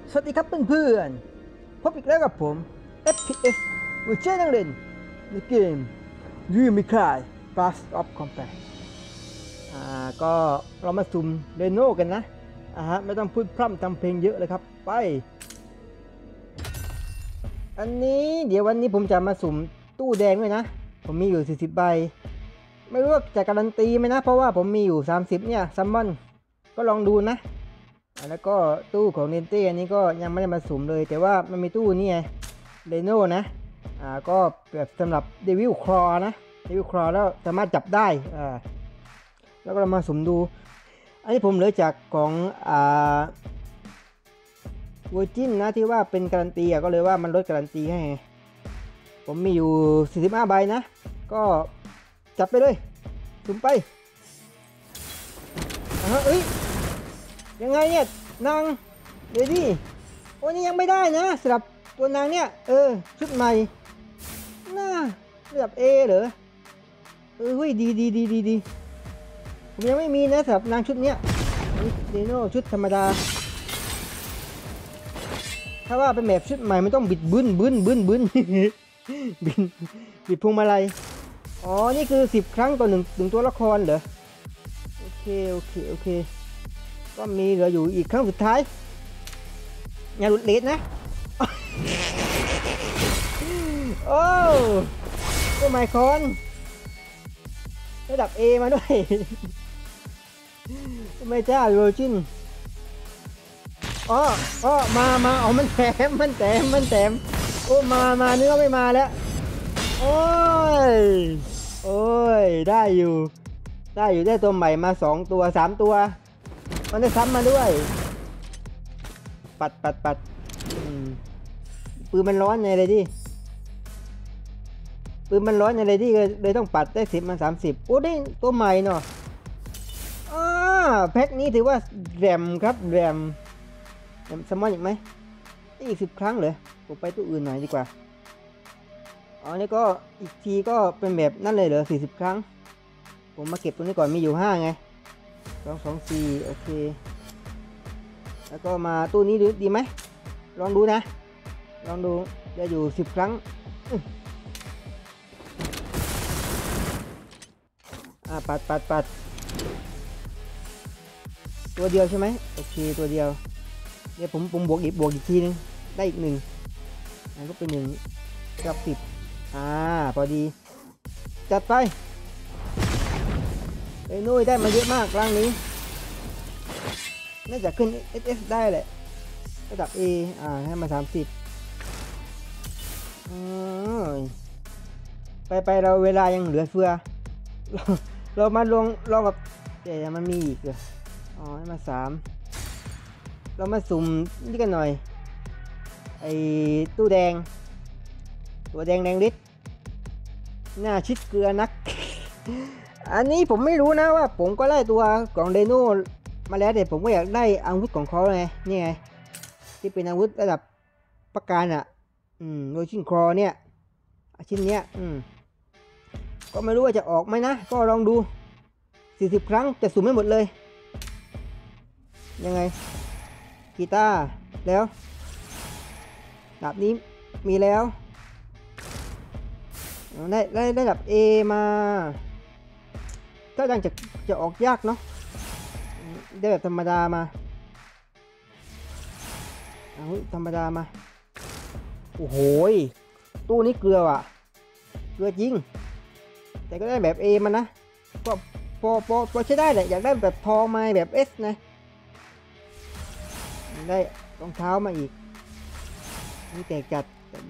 สวัสดีครับเพื่อนๆพบอีกแล้วกับผม FPS วิเชนังเล่นในเกมยูมิคาย Fast of Combat ก็เรามาสุ่มเรโน่กันนะไม่ต้องพูดพร่ำทำเพลงเยอะเลยครับไปอันนี้เดี๋ยววันนี้ผมจะมาสุ่มตู้แดงด้วยนะผมมีอยู่40ใบไม่รู้ว่าจะการันตีไหมนะเพราะว่าผมมีอยู่30เนี่ยซัมมอนก็ลองดูนะแล้วก็ตู้ของเนนเต้อันนี้ก็ยังไม่ได้มาสุ่มเลยแต่ว่ามันมีตู้นี่ไงเรโน่นะก็แบบสำหรับเดวิลคลอนะเดวิลคลอแล้วสามารถจับได้แล้วก็เรามาสุ่มดูอันนี้ผมเหลือจากของเวอร์จินนะที่ว่าเป็นการันตีก็เลยว่ามันลดการันตีให้ผมมีอยู่45ใบนะก็จับไปเลยสุ่มไปเอ้ยยังไงเนี่ยนางเดดี้โอ้นี่ยังไม่ได้นะสำหรับตัวนางเนี่ยชุดใหม่น่าระดับ A เหรอเฮ้ยดีผมยังไม่มีนะสำหรับนางชุดเนี้ยเดโน่ชุดธรรมดาถ้าว่าเป็นแบบชุดใหม่มันต้องบิดบึ้น บิดพวงมาลัยอ๋อนี่คือ10ครั้งต่อหนึ่งตัวละครเหรอโอเคก็มีเหลืออยู่อีกครั้งสุดท้ายอย่าหลุดเลสนะโอ้ไมคอนระดับ A มาด้วยไม่จ้าโรจินมาเอามันแถมโอ้มาเนื้อไม่มาแล้วโอ้ยได้อยู่ได้ตัวใหม่มา2ตัว3ตัวมันได้ซ้ำมาด้วยปัดปืนมันร้อนไงเลยดิเลยต้องปัดได้10มัน30โอ้ได้ตัวใหม่เนาะแพ็คนี้ถือว่าแรมครับแรมซัมมอนอีกไหมอีก10ครั้งเลยผมไปตัวอื่นหน่อยดีกว่านี่ก็อีกทีก็เป็นแบบนั่นเลยเหรอ40ครั้งผมมาเก็บตัวนี้ก่อนมีอยู่5ไง2 4โอเคแล้วก็มาตู้นี้ดีไหมลองดูนะได้อยู่10ครั้งปัดตัวเดียวใช่ไหมโอเคตัวเดียวเดี๋ยวผมบวกอีกทีนึงได้อีก1ก็เป็น1กับ10พอดีจัดไปไอ้นุ้ยได้มาเยอะมากครั้งนี้น่าจะขึ้น SS ได้แหละระดับ A ให้มา30ไปเราเวลายังเหลือเฟือเรามาลองกับแต่มันมีอีกเหรอให้มา3เรามาสุ่มนี่กันหน่อยไอ้ตู้แดงตัวแดงฤทธิ์หน้าชิดเกลือนัก อันนี้ผมไม่รู้นะว่าผมก็ได้ตัวของเดโน่มาแล้วแต่ผมก็อยากได้อาวุธของเขาไงนี่ไงที่เป็นอาวุธระดับประการโดยชิ้นคอเนี่ยชิ้นเนี้ยก็ไม่รู้ว่าจะออกไหมนะก็ลองดู40ครั้งจะสุ่มไม่หมดเลยยังไงกีตาร์แล้วดาบนี้มีแล้วได้ระดับ A มาก็ยังจะออกยากเนาะได้แบบธรรมดามาธรรมดามาโอ้โหตู้นี้เกลือจริงแต่ก็ได้แบบ A มานะก็พอใช้ได้แหละอยากได้แบบทองมาแบบ S นะได้รองเท้ามาอีกนี่แตกจัด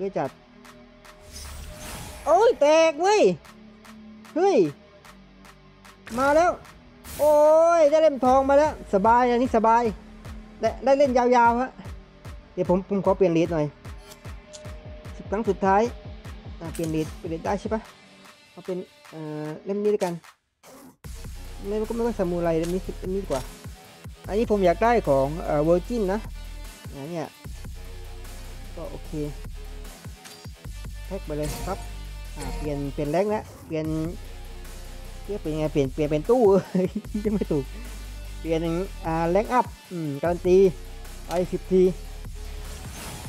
โอ้ยแตกเว้ยเฮ้ยมาแล้วโอ้ยได้เล่มทองมาแล้วสบายอันนี้สบายได้เล่นยาวๆฮะเดี๋ยวผมขอเปลี่ยนเลดหน่อย10ครั้งสุดท้ายเปลี่ยนเลดได้ใช่ปะเอาเป็นเล่มนี้ด้วยกันเล่มก็ไม่ว่าซามูไรเล่มนี้ดีกว่าอันนี้ผมอยากได้ของเวอร์จินนะเนี่ยก็โอเคแพ็คไปเลยครับเปลี่ยนแรงแล้วเปลี่ยนยังไงเปลี่ยนเป็นตู้ ยังไม่ถูกเปลี่ยนแรงอัพการันตีไป10 ที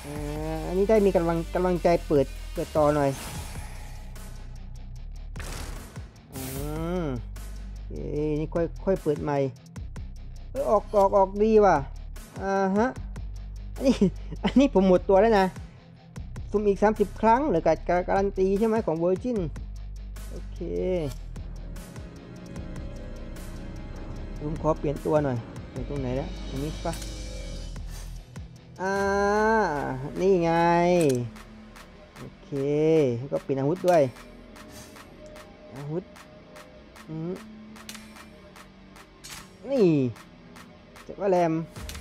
อันนี้ได้มีกำลังใจเปิดต่อหน่อยโอเคนี่ค่อยเปิดใหม่ออกดีว่ะฮะอันนี้ผมหมดตัวแล้วนะสุ่มอีก30ครั้งหรือการันตีใช่ไหมของ Virgin โอเคผมขอเปลี่ยนตัวหน่อยเปลี่ยนตรงไหนแล้วตรงนี้ปะนี่ไงโอเคก็เปลี่ยนอาวุธด้วยอาวุธนี่จับว่าแรม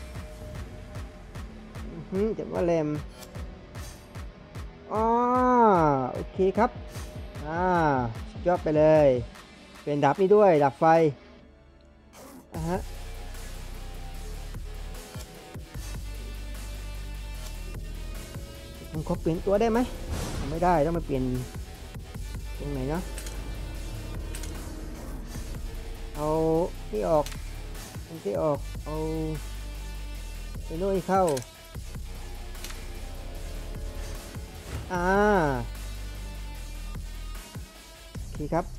จับว่าแรมโอเคครับสุดยอดไปเลยเป็นดับนี่ด้วยดับไฟฮะผมขอเปลี่ยนตัวได้ไหมไม่ได้ต้องมาเปลี่ยนตรงไหนเนาะเอาที่ออกเอาไปโน่นเข้าโอเคครับ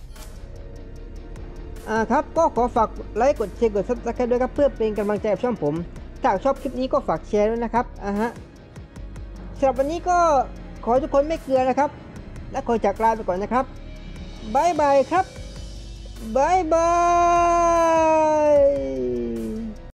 ครับก็ขอฝากไลค์กดแชร์กด Subscribe ด้วยครับเพื่อเป็นกำลังใจกับช่องผมถ้าชอบคลิปนี้ก็ฝากแชร์ด้วยนะครับสำหรับวันนี้ก็ขอให้ทุกคนไม่เกลือนะครับและขอจากลาไปก่อนนะครับบ๊ายบายครับบ๊ายบาย